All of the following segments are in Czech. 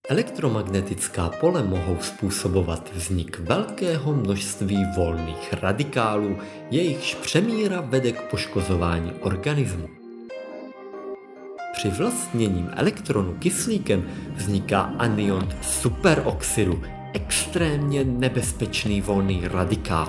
Elektromagnetická pole mohou způsobovat vznik velkého množství volných radikálů, jejichž přemíra vede k poškozování organismu. Při vlastněním elektronu kyslíkem vzniká anion superoxidu, extrémně nebezpečný volný radikál.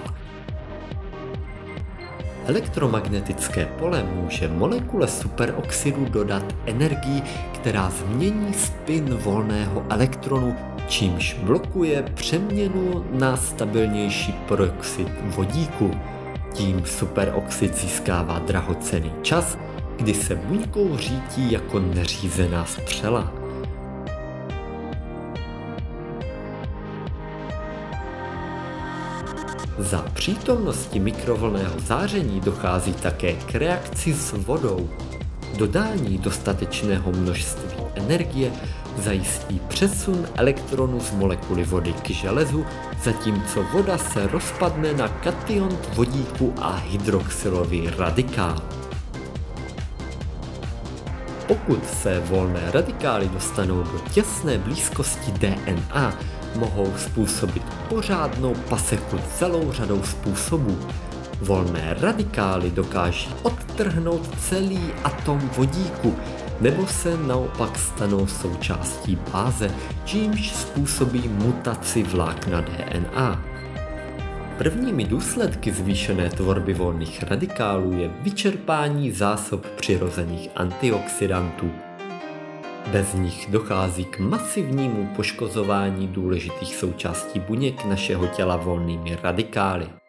Elektromagnetické pole může molekule superoxidu dodat energii, která změní spin volného elektronu, čímž blokuje přeměnu na stabilnější peroxid vodíku. Tím superoxid získává drahocenný čas, kdy se buňkou řítí jako neřízená střela. Za přítomnosti mikrovlnného záření dochází také k reakci s vodou. Dodání dostatečného množství energie zajistí přesun elektronu z molekuly vody k železu, zatímco voda se rozpadne na kation vodíku a hydroxylový radikál. Pokud se volné radikály dostanou do těsné blízkosti DNA, mohou způsobit pořádnou paseku celou řadou způsobů. Volné radikály dokáží odtrhnout celý atom vodíku, nebo se naopak stanou součástí báze, čímž způsobí mutaci vlákna DNA. Prvními důsledky zvýšené tvorby volných radikálů je vyčerpání zásob přirozených antioxidantů. Bez nich dochází k masivnímu poškozování důležitých součástí buněk našeho těla volnými radikály.